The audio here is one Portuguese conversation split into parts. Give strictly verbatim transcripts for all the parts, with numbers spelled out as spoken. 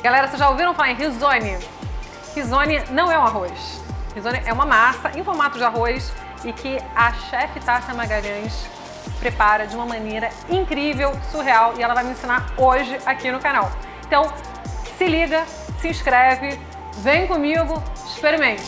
Galera, vocês já ouviram falar em risone? Risone não é um arroz. Risone é uma massa em formato de arroz e que a chefe Tássia Magalhães prepara de uma maneira incrível, surreal, e ela vai me ensinar hoje aqui no canal. Então, se liga, se inscreve, vem comigo, experimente!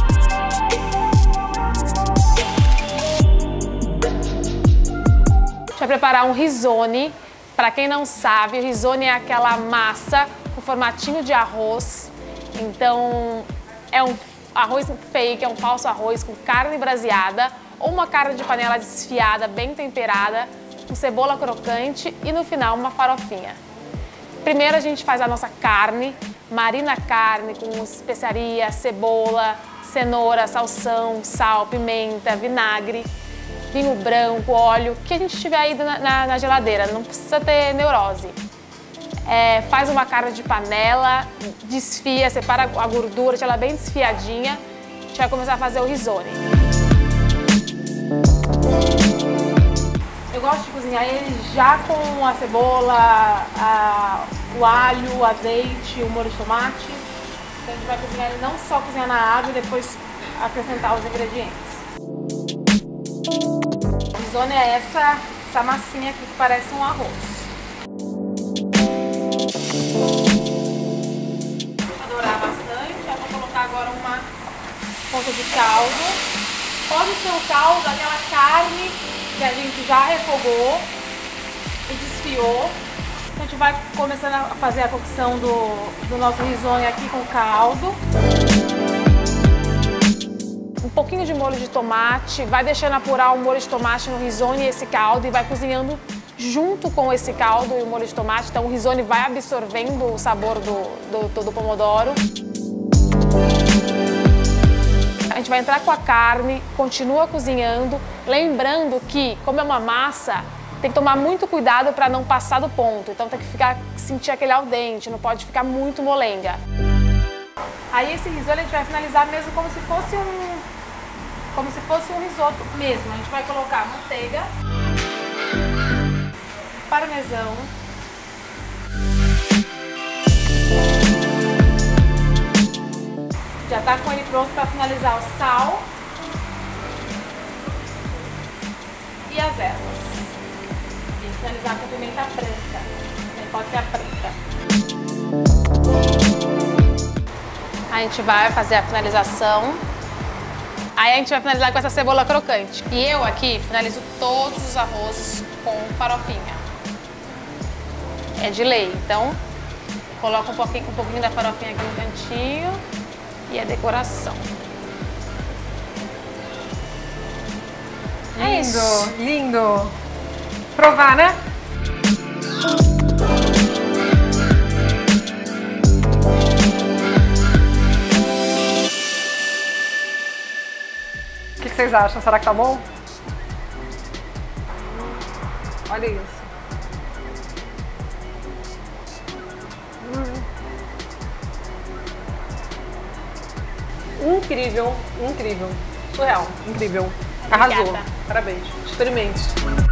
A gente vai preparar um risone. Para quem não sabe, o risone é aquela massa com formatinho de arroz. Então, é um arroz fake, é um falso arroz com carne braseada ou uma carne de panela desfiada, bem temperada, com cebola crocante e no final uma farofinha. Primeiro a gente faz a nossa carne, marina a carne com especiaria, cebola, cenoura, salsão, sal, pimenta, vinagre, vinho branco, óleo, que a gente tiver aí na, na, na geladeira, não precisa ter neurose. É, faz uma carne de panela, desfia, separa a gordura, deixa ela bem desfiadinha. A gente vai começar a fazer o risone. Eu gosto de cozinhar ele já com a cebola, a, o alho, o azeite, o molho de tomate. Então a gente vai cozinhar ele não só cozinhar na água e depois acrescentar os ingredientes. O risone é essa, essa massinha aqui que parece um arroz. Dourar bastante, eu vou colocar agora uma ponta de caldo. Pode ser o caldo daquela carne que a gente já refogou e desfiou. Então a gente vai começando a fazer a cocção do, do nosso risone aqui com caldo. Um pouquinho de molho de tomate, vai deixando apurar o molho de tomate no risone e esse caldo e vai cozinhando junto com esse caldo e o molho de tomate. Então o risone vai absorvendo o sabor do, do, do pomodoro. A gente vai entrar com a carne, continua cozinhando, lembrando que, como é uma massa, tem que tomar muito cuidado para não passar do ponto. Então tem que ficar, sentir aquele al dente, não pode ficar muito molenga. Aí esse risole a gente vai finalizar mesmo como se fosse um, como se fosse um risoto mesmo. A gente vai colocar manteiga, parmesão, já tá com ele pronto para finalizar o sal e as ervas. E finalizar com a pimenta preta, também pode ser a preta. A gente vai fazer a finalização. Aí a gente vai finalizar com essa cebola crocante. E eu aqui finalizo todos os arrozes com farofinha. É de lei, então coloca um pouquinho, um pouquinho da farofinha aqui no cantinho e a decoração. Lindo, é isso. Lindo. Provar, né? O que vocês acham? Será que tá bom? Olha isso. Hum. Incrível, incrível. Surreal, incrível. Arrasou. Obrigada. Parabéns. Experimente.